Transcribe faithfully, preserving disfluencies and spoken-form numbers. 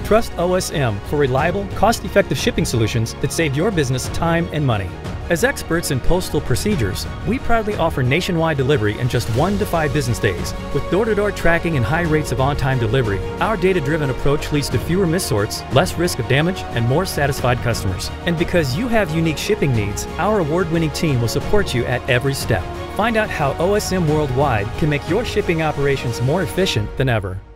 Trust O S M for reliable, cost-effective shipping solutions that save your business time and money. As experts in postal procedures, we proudly offer nationwide delivery in just one to five business days. With door-to-door tracking and high rates of on-time delivery, our data-driven approach leads to fewer missorts, less risk of damage, and more satisfied customers. And because you have unique shipping needs, our award-winning team will support you at every step. Find out how O S M Worldwide can make your shipping operations more efficient than ever.